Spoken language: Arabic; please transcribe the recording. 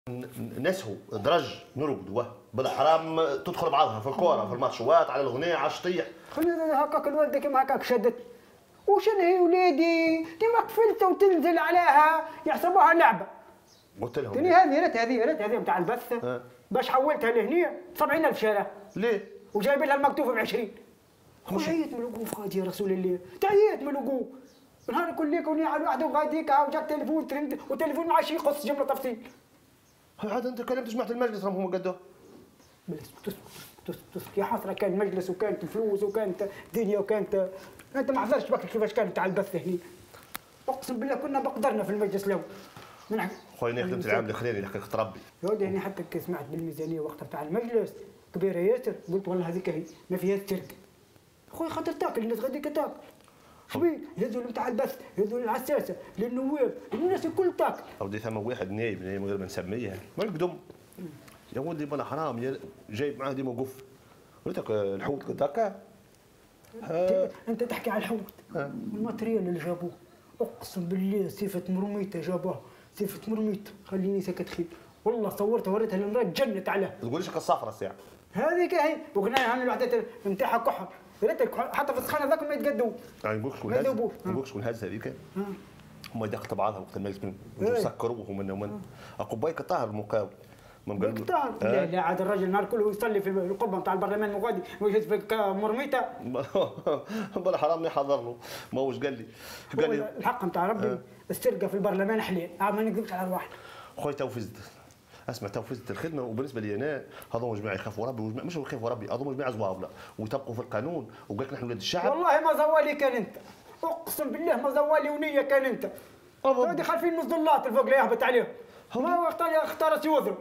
نسهو درج نرقدوا بالحرام تدخل بعضها في الكوره في الماتشوات على الاغنيه على الشطيح. خلينا هكاك الوالده كيما هكاك شدت وشنو هي ولادي ديما قفلتها وتنزل عليها يحسبوها لعبه. قلت لهم تاني هذه نتاع البث باش حولتها لهنا 70,000 شارع. ليه؟ وجايب لها المكتوف ب 20. تعيط من الوقوف غادي يا رسول الله تعيط من الوقوف. نهار كل ليك وني على واحد وغاديك وجاك تليفون ترند وتليفون ما عادش يقص جمله تفصيل. عاد انت كلمت جماعه المجلس راهم هما قدوه. تسكت يا حسره كان المجلس وكانت الفلوس وكانت الدنيا وكانت انت ما حضرتش بك كيفاش كانت تاع البث هنا. اقسم بالله كنا بقدرنا في المجلس لو خويا خدمت العام الاخراني لحقيقه ربي. يا ودي انا حتى كي سمعت بالميزانيه وقتها تاع المجلس كبيره ياسر قلت والله هذيك هي ما فيها ترك. خويا خاطر تاكل الناس غاديك تاكل. شبيه يهزوا نتاع البث يهزوا للعساسه للنواب الناس الكل تاكل. اودي ثم واحد نايب من غير ما نسميه ما نقدم يا ولدي بلا حرام جايب معاه ديما وقف قلت لك الحوت قلت هكا. انت تحكي على الحوت والماتريال اللي جابوه اقسم بالله صفه مرميته جابوها صفه مرميته خليني ساكت خير والله صورتها وريتها للمراه تجنت عليها. ما تقوليش الصفرة الساعه هذيك هي وغنايه عن الوحدات نتاعها كحل يا ريت حتى في السخانه ذاك ما يتقدوا. يعني نقولك شكون هز هذيك هما داخل بعضها وقت المجلس سكروه ومن قبايك الطاهر المقاوم طاهر لا عاد الراجل النهار كله يصلي في القبه نتاع البرلمان المغادي ويهز في مرميته. بلا حرام ما يحضر له ما هوش قال لي الحق نتاع ربي السرقه في البرلمان حلال ما نكذبش على الواحد. خويا تو فزت اسمع تو فزت الخدمه وبالنسبه لي انا هذوما جماعه يخافوا ربي مش يخافوا ربي هذوما جماعه زوابله ويطبقوا في القانون وقال لك نحن ولاد الشعب. والله ما زوالي كان انت اقسم بالله ما زوالي ونيه كان انت. هذه خالفين مصدلات الفوق اللي يهبط عليهم ما هو اختار سيوثرو.